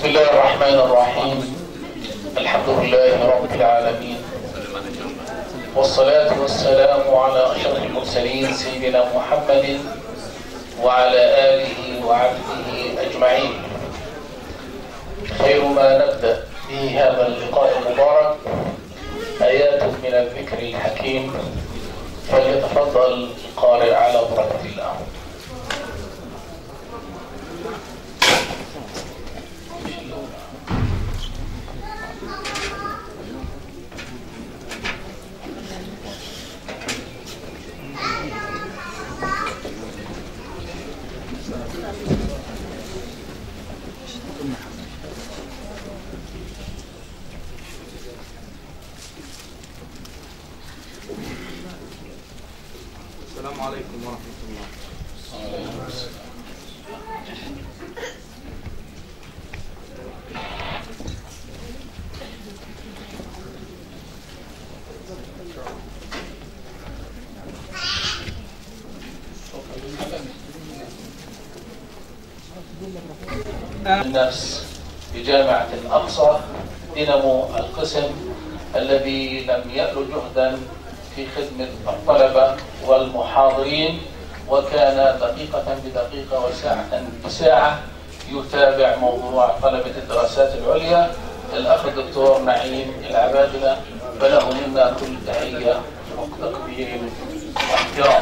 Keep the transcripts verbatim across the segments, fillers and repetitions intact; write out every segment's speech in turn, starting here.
بسم الله الرحمن الرحيم. الحمد لله رب العالمين، والصلاة والسلام على أشرف المرسلين سيدنا محمد وعلى آله وعبده أجمعين. خير ما نبدأ به هذا اللقاء المبارك آيات من الذكر الحكيم، فليتفضل القارئ على بركة الله. السلام عليكم ورحمة الله. وعليكم السلام. النفس بجامعة الأقصى، دينامو القسم الذي لم يأل جهدا في خدمة الطلبة والمحاضرين، وكان دقيقة بدقيقة وساعة بساعة يتابع موضوع طلبة الدراسات العليا الأخ الدكتور نعيم العبادلة، فله منا كل تحية وتقدير واحترام.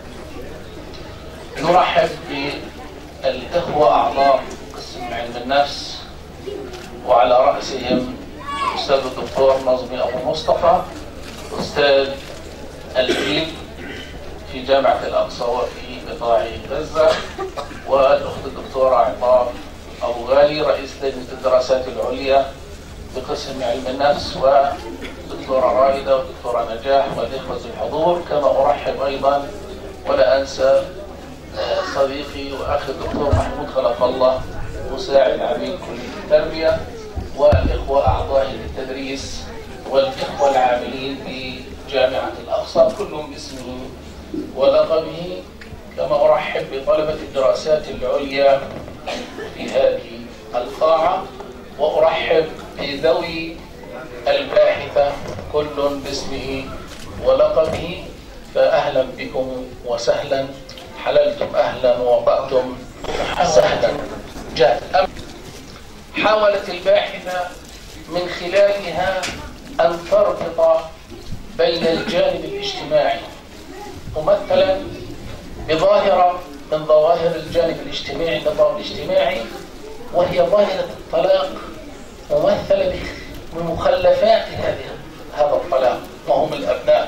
نرحب بالإخوة أعضاء قسم علم النفس، وعلى رأسهم الأستاذ الدكتور نظمي أبو مصطفى، أستاذ الدين في جامعة الأقصى وفي قطاع غزة، والأخت الدكتورة عطاف أبو غالي رئيس لجنة الدراسات العليا بقسم علم النفس، والدكتورة رائدة والدكتورة نجاح والإخوة الحضور. كما أرحب أيضا ولا أنسى صديقي وأخي الدكتور محمود خلف الله مساعد عميد كلية التربية، والإخوة أعضاء التدريس، والإخوة العاملين في جامعة الأقصى كلهم باسمه ولقبه. كما أرحب بطلبة الدراسات العليا في هذه القاعة، وأرحب بذوي الباحثة كل باسمه ولقبه. فأهلا بكم وسهلا، حللتم أهلا وطأتم سهلا جاء. حاولت الباحثة من خلالها أن تربط بين الجانب الاجتماعي ممثلا بظاهرة من ظواهر الجانب الاجتماعي النظام الاجتماعي، وهي ظاهرة الطلاق، ممثلة بمخلفات هذا الطلاق وهم الأبناء،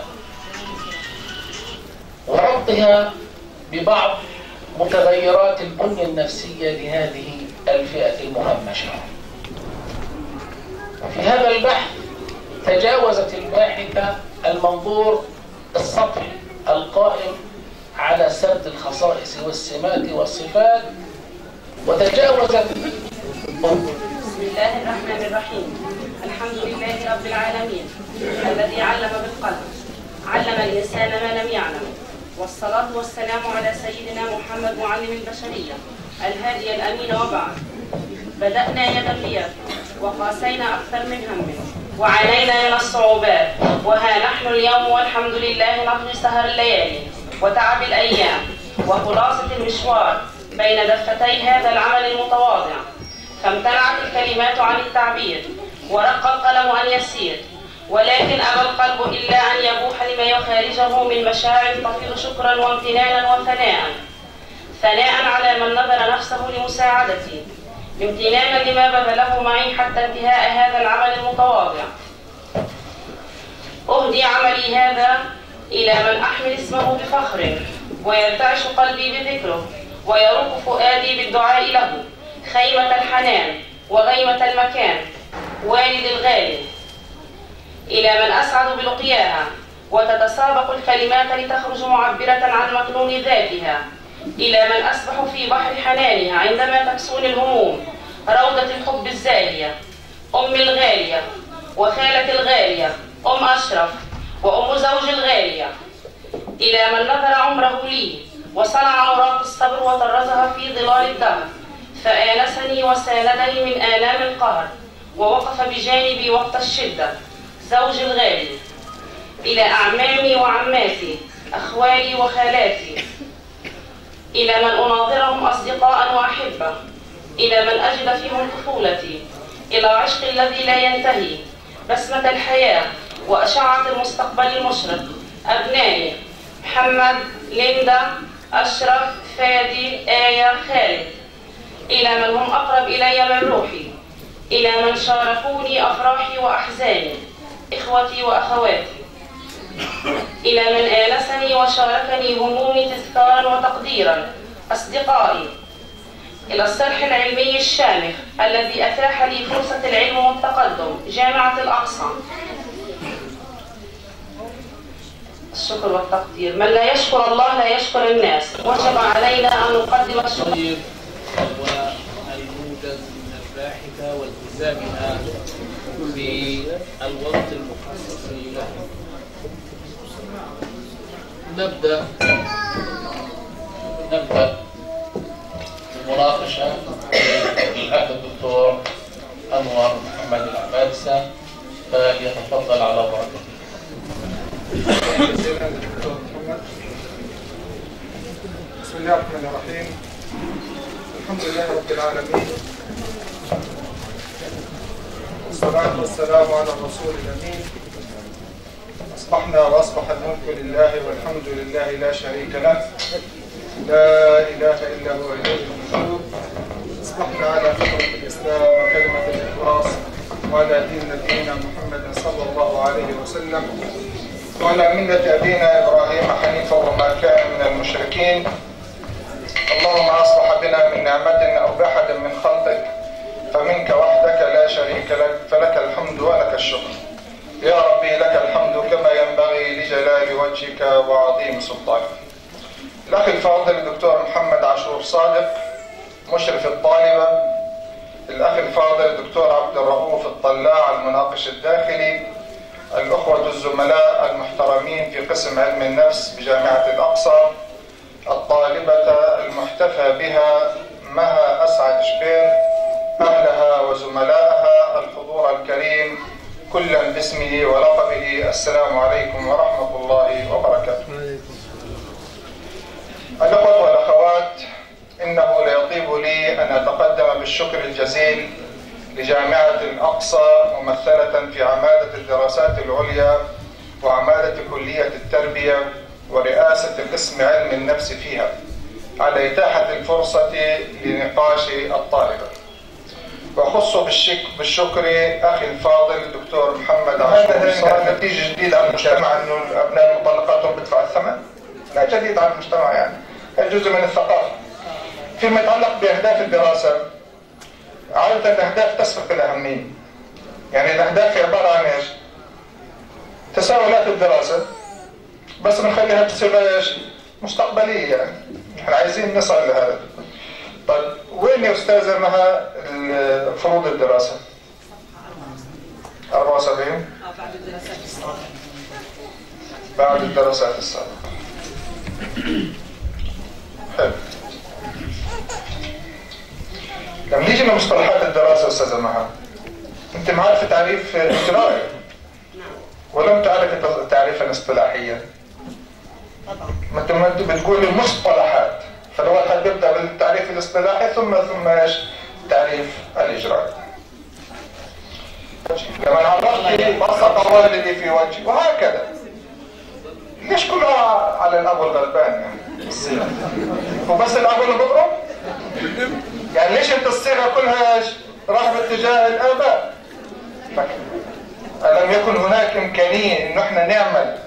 وربطها ببعض متغيرات البنية النفسية لهذه الفئة المهمشة. في هذا البحث تجاوزت الباحثة المنظور السطحي القائم على سرد الخصائص والسمات والصفات، وتجاوزت. بسم الله الرحمن الرحيم. الحمد لله رب العالمين الذي علم بالقلم، علم الإنسان ما لم يعلم، والصلاة والسلام على سيدنا محمد معلم البشرية الهادي الأمين. وبعد، بدأنا يدا بيد وقاسينا أكثر من هم وعانينا من الصعوبات، وها نحن اليوم والحمد لله نقضي سهر الليالي وتعب الأيام وخلاصة المشوار بين دفتي هذا العمل المتواضع. فامتنعت الكلمات عن التعبير ورق القلم أن يسير، ولكن أبى القلب إلا أن يبوح لما يخارجه من مشاعر تطير شكرا وامتنانا وثناء. ثناء على من نذر نفسه لمساعدتي، امتنانا لما بذله معي حتى انتهاء هذا العمل المتواضع. أهدي عملي هذا إلى من أحمل اسمه بفخر، ويرتعش قلبي بذكره، ويروق فؤادي بالدعاء له، خيمة الحنان وغيمة المكان، والد الغالي. إلى من أسعد بلقياها وتتسابق الكلمات لتخرج معبرة عن مكنون ذاتها، إلى من أسبح في بحر حنانها عندما تكسوني الهموم، روضة الحب الزالية، أم الغالية وخالة الغالية، أم أشرف وأم زوج الغالية. إلى من نذر عمره لي وصنع أوراق الصبر وطرزها في ظلال الدهر، فآنسني وساندني من آلام القهر، ووقف بجانبي وقت الشدة، زوجي الغالي. إلى أعمامي وعماتي، أخوالي وخالاتي، إلى من أناظرهم أصدقاء وأحبة، إلى من أجد فيهم طفولتي، إلى عشق الذي لا ينتهي، بسمة الحياة وأشعة المستقبل المشرق. أبنائي محمد، ليندا، أشرف، فادي، آية، خالد. إلى من هم أقرب إلي من روحي، إلى من شاركوني أفراحي وأحزاني، إخوتي وأخواتي. إلى من آنسني وشاركني همومي تذكارا وتقديرا، أصدقائي. إلى الصرح العلمي الشامخ الذي أتاح لي فرصة العلم والتقدم، جامعة الأقصى. الشكر والتقدير. من لا يشكر الله لا يشكر الناس. وجب علينا أن نقدم الشكر والموجز من الباحثة والتزامها بالوقت المخصص له. نبدأ نبدأ المناقشة للأخ الدكتور أنور محمد العبادسة، فليتفضل على بركته. بسم الله الرحمن الرحيم. الحمد لله رب العالمين، والصلاة والسلام على الرسول الأمين. أصبحنا وأصبح الملك لله والحمد لله لا شريك له، لا إله إلا هو إليه النشور. أصبحنا على فطرة الإسلام وكلمة الإخلاص، وعلى دين نبينا محمد صلى الله عليه وسلم، وعلى ملة أبينا إبراهيم حنيفا وما كان من المشركين. اللهم أصلح بنا من نعمة أو بأحد من خلقك، فمنك وحدك لا شريك لك، فلك الحمد ولك الشكر. يا ربي لك الحمد كما ينبغي لجلال وجهك وعظيم سلطانك. الأخ الفاضل الدكتور محمد عاشور صادق مشرف الطالبة، الأخ الفاضل الدكتور عبد الرؤوف الطلاع المناقش الداخلي، الأخوة الزملاء المحترمين في قسم علم النفس بجامعة الأقصى، الطالبة المحتفى بها مها أسعد شبير، أهلها وزملائها، الحضور الكريم كلا باسمه ولقبه، السلام عليكم ورحمة الله وبركاته. الأخوة والأخوات، إنه ليطيب لي أن أتقدم بالشكر الجزيل لجامعة الأقصى ممثلة في عمادة الدراسات العليا وعمادة كلية التربية ورئاسة قسم علم النفس فيها على إتاحة الفرصة لنقاش الطالبة. وأخص بالشكر أخي الفاضل الدكتور محمد عاشور صادق. نتيجة جديدة على المجتمع أنه الأبناء المطلقات بدفع الثمن، لا جديد على المجتمع، يعني جزء من الثقافة. فيما يتعلق بأهداف الدراسة، عادة الأهداف تسبق الأهمية. يعني الأهداف عبارة عن إيش؟ تساؤلات الدراسة، بس بنخليها بصيغة إيش؟ مستقبلية، يعني إحنا عايزين نصل لهذا. طيب وين يا أستاذة مها فروض الدراسة؟ أربعة وسبعين؟ بعد الدراسات السابقة. بعد الدراسات السابقة. حلو. لما نيجي لمصطلحات الدراسة أستاذة مها، أنت معرفة تعريف إجرائي ولم تعرف تعريفا اصطلاحيا. ما أنت ما أنت بتقول المصطلحات، فالواحد بيبدأ بالتعريف الاصطلاحي ثم ثم إيش؟ التعريف الإجرائي. لما عرفتي بسط والدي في وجهي وهكذا. ليش كلها على الأب الغلبان يعني؟ الصيغة. وبس الأب اللي بضرب؟ يعني ليش انت الصيغة كلها ايش؟ راح باتجاه الآباء. ألم يكن هناك إمكانية إنه احنا نعمل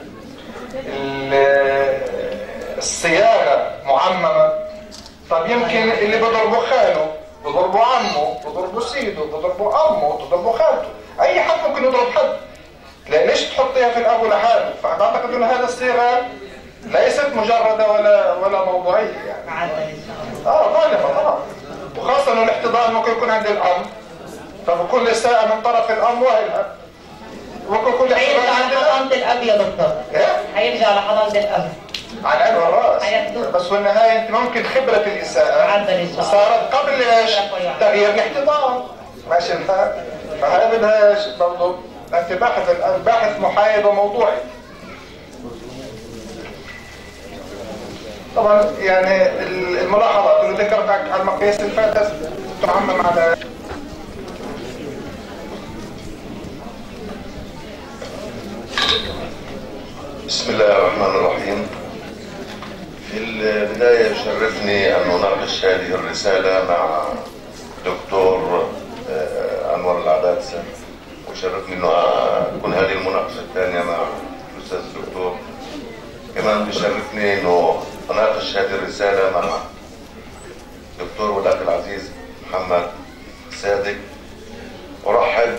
الصياغة معممة؟ طب يمكن اللي بضربه خاله، بضربه عمه، بضربه سيده، بضربه أمه، بضربه خالته، أي حد ممكن يضرب حد. ليش تحطيها في الأب لحاله؟ فأعتقد إن هذا الصيغة ليست مجردة ولا ولا موضوعية يعني. اه غالبا طبعا، وخاصة إنه الاحتضان ممكن يكون عند الأم، فبكل إساءة من طرف الأم وإلها. ممكن يكون هيرجع على حضانة الأب يا دكتور. إيه؟ هيرجع على حضانة الأب. على عين والراس، هياخدوه. بس في النهايه انت ممكن خبره الاساءه عدل إن شاء الله. صارت قبل ايش؟ تغيير الاحتضان. ماشي الحال؟ فهذا بدهاش برضه انت باحث الان باحث محايد وموضوعي. طبعا يعني الملاحظات اللي ذكرتك على المقياس الفاتت تعمم على بسم الله الرحمن الرحيم. في البداية يشرفني أن أناقش هذه الرسالة مع دكتور أنور العبادسة، ويشرفني أن أكون هذه المناقشة الثانية مع الأستاذ الدكتور. كمان بيشرفني أنه أناقش هذه الرسالة مع دكتور والأخ العزيز محمد صادق. أرحب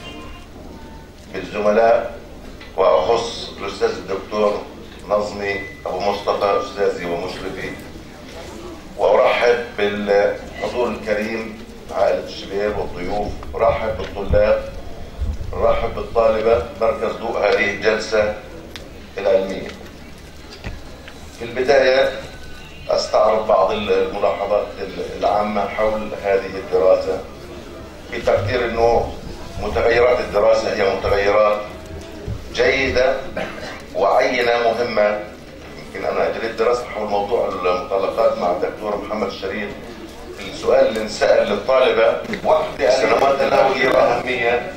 بالزملاء وأخص الأستاذ الدكتور نظمي أبو مصطفى أستاذي ومشرفي، وأرحب بالحضور الكريم عائلة الشباب والضيوف، أرحب بالطلاب، أرحب بالطالبة مركز ضوء هذه الجلسة العلمية. في البداية أستعرض بعض الملاحظات العامة حول هذه الدراسة بتقدير أنه متغيرات الدراسة هي متغيرات جيدة وعينة مهمة. يمكن أنا أجريت دراسة حول موضوع المطلقات مع الدكتور محمد الشريف. السؤال اللي انسأل للطالبة وقت السنوات له أهمية،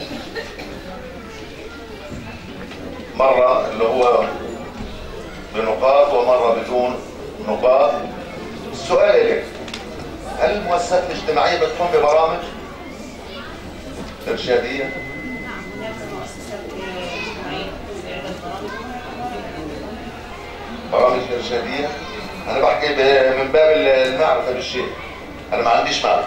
مرة اللي هو بنقاط ومرة بدون نقاط. السؤال لك، هل المؤسسات الاجتماعية بتقوم ببرامج إرشادية؟ برامج إرشادية؟ أنا بحكي من باب المعرفة بالشيء، أنا ما عنديش معرفة.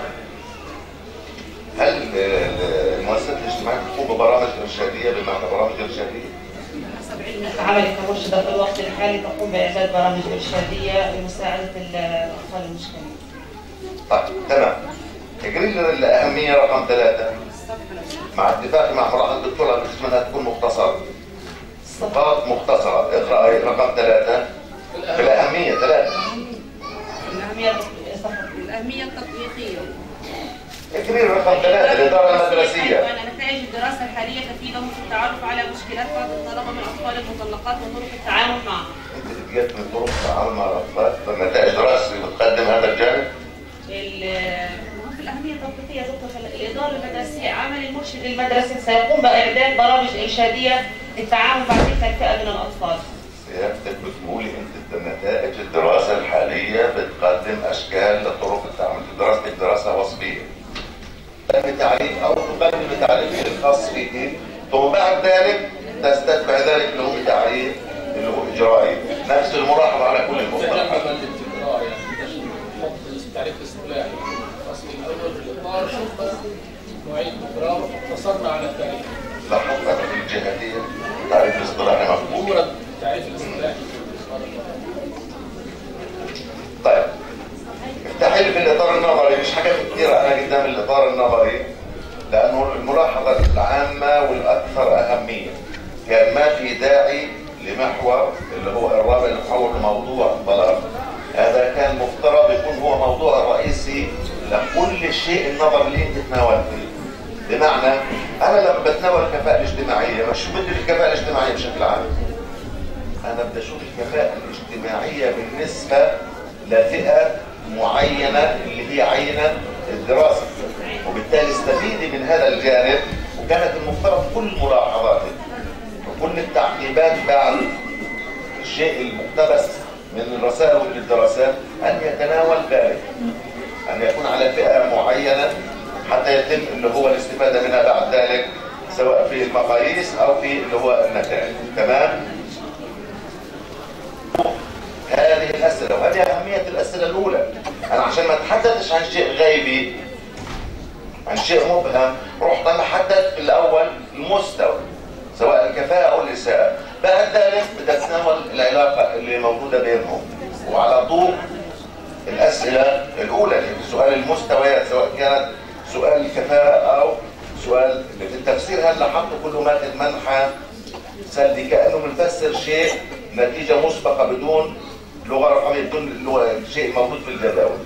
هل المؤسسات الاجتماعية بتقوم ببرامج إرشادية بمعنى برامج إرشادية؟ حسب علم عملك كمرشدة في الوقت الحالي تقوم بإعداد برامج إرشادية لمساعدة الأطفال المشكلين. طيب تمام. تقرير الأهمية رقم ثلاثة مع اتفاقي مع مراحل الدكتورة بحيث انها تكون مختصرة. نقاط مختصرة. اقرأ رقم ثلاثة في الأهمية ثلاثة. الأهمية الأهمية التطبيقية. تقرير رقم ثلاثة الإدارة المدرسية. نتائج الدراسة الحالية تفيدهم في التعرف على مشكلات بعض الطلبة من الأطفال المطلقات وطرق التعامل معهم. أنت جت من طرق التعامل مع الأطفال، نتائج دراسة بتقدم هذا الجانب؟ في الأهمية التطبيقية دكتور الإدارة المدرسية عمل المرشد المدرسي سيقوم بإعداد برامج إرشادية للتعامل مع تلك الفئة من الأطفال. سيادتك بتقولي أنت نتائج الدراسة الحالية بتقدم أشكال لطرق التعامل. دراستك دراسة وصفية. بتعليم أو تقدم تعليم الخاص بك، ثم بعد ذلك تستتبع ذلك اللي هو بتعليم اللي هو إجرائي. نفس الملاحظة على كل المصطلحات. تعريف الاصطلاحي الاصل الاول في الاطار شوف نوعيه التكرار اقتصرنا على التعريف. لاحظنا في الجهتيه تعريف الاصطلاحي مفهوم. ورد التعريف الاصطلاحي. طيب افتحي لي في الاطار النظري، مش حاجات كثيره انا قدام الاطار النظري لانه الملاحظه العامه والاكثر اهميه. كان ما في داعي لمحور اللي هو الرابع المحور لموضوع الطلاق. هذا كان مفترض يكون هو موضوع الرئيسي لكل شيء النظر اللي انت تناولته. بمعنى انا لما بتناول الكفاءة الاجتماعية مش بدي الكفاءة الاجتماعية بشكل عام. انا بدي اشوف الكفاءة الاجتماعية بالنسبة لفئة معينة اللي هي عينة الدراسة، وبالتالي استفيدي من هذا الجانب. وكانت المفترض كل ملاحظاتك وكل التعقيبات بعد الشيء المقتبس من الرسائل ومن الدراسات أن يتناول ذلك، أن يكون على فئة معينة حتى يتم اللي هو الاستفادة منها بعد ذلك سواء في المقاييس أو في اللي هو النتائج. تمام؟ هذه الأسئلة وهذه أهمية الأسئلة الأولى. أنا عشان ما أتحدثش عن شيء غيبي عن شيء مبهم رحت أنا حدثت في الأول المستوى سواء الكفاءة أو الإساءة. بعد ذلك بدأت أتناول العلاقة اللي موجودة بينهم وعلى ضوء الأسئلة الأولى اللي في سؤال المستويات سواء كانت سؤال الكفاءة أو سؤال اللي في التفسير. هل لاحظت كله ماخذ منحى سلبي كأنه بنفسر شيء نتيجة مسبقة بدون لغة رقمية، بدون شيء موجود في الجداول.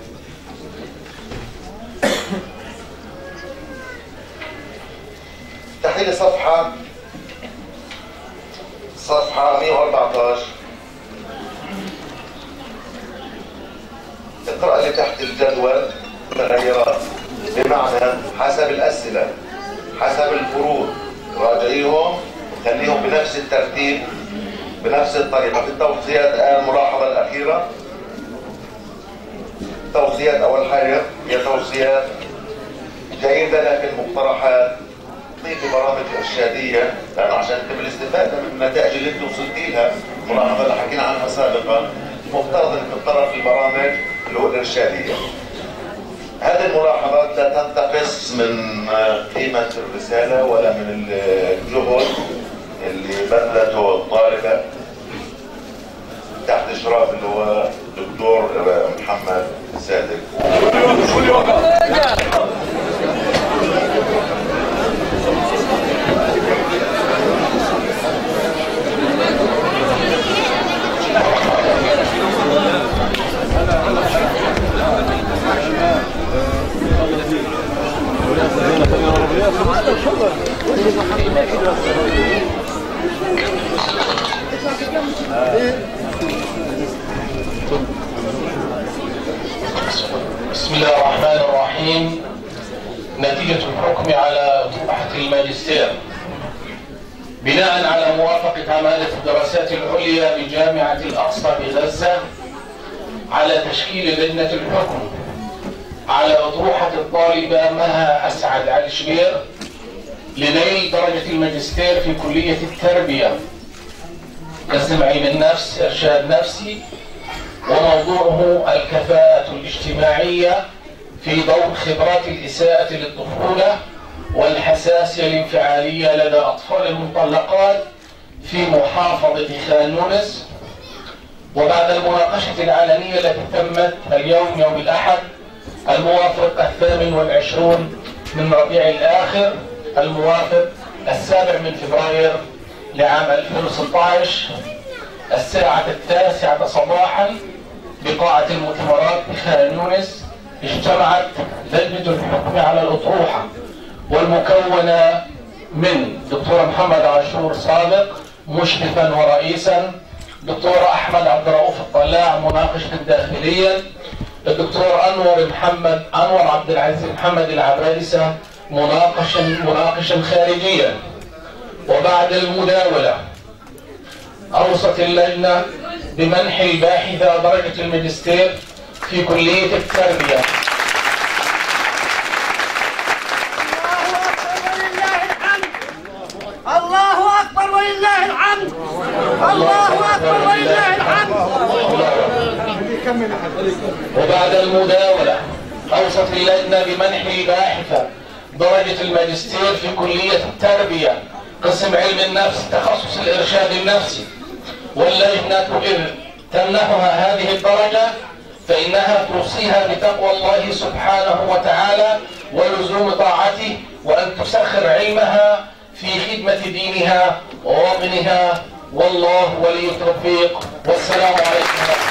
افتحي لي صفحة صفحة مئة وأربعة عشر. اقرأ لي تحت الجدول متغيرات، بمعنى حسب الأسئلة حسب الفروض راجعيهم خليهم بنفس الترتيب بنفس الطريقة. في التوصيات الملاحظة الأخيرة، توصيات أول حاجة هي توصيات جيدة لكن مقترحات، ضيفي برامج إرشادية لأنه عشان تتم الاستفادة من النتائج اللي أنت وصلتي لها. الملاحظة اللي حكينا عنها سابقا مفترض أن تتطرق للبرامج اللي هو الإرشادية. هذه الملاحظات لا تنتقص من قيمة الرسالة ولا من الجهد اللي بذلته الطالبة تحت إشراف اللي هو الدكتور محمد صادق. بسم الله الرحمن الرحيم. نتيجة الحكم على طروحة الماجستير بناء على موافقة عمادة الدراسات العليا بجامعة الأقصى بغزة على تشكيل لجنة الحكم على أطروحة الطالبة مها أسعد علي شبير لنيل درجة الماجستير في كلية التربية قسم علم النفس إرشاد نفسي، وموضوعه الكفاءة الاجتماعية في ضوء خبرات الإساءة للطفولة والحساسية الانفعالية لدى أطفال المطلقات في محافظة خان يونس. وبعد المناقشة العلنية التي تمت اليوم يوم الأحد الموافق الثامن والعشرون من ربيع الآخر الموافق السابع من فبراير لعام ألفين وستة عشر الساعة التاسعة صباحا بقاعة المؤتمرات بخان يونس اجتمعت لجنة الحكم على الأطروحة والمكونة من دكتور محمد عاشور صادق مشرفا ورئيسا، دكتور أحمد عبد الرؤوف الطلاع مناقشا داخليا، الدكتور أنور محمد أنور عبد العزيز محمد العبادسة مناقشا مناقشا خارجيا. وبعد المداولة أوصت اللجنة بمنح الباحثة درجة الماجستير في كلية التربية. الله أكبر ولله الحمد. الله أكبر ولله الحمد. وبعد المداولة أوصت اللجنة بمنح الباحثة درجة الماجستير في كلية التربية قسم علم النفس تخصص الإرشاد النفسي، واللجنة إذ تمنحها هذه الدرجة فإنها توصيها بتقوى الله سبحانه وتعالى ولزوم طاعته، وأن تسخر علمها في خدمة دينها ووطنها، والله ولي التوفيق، والسلام عليكم.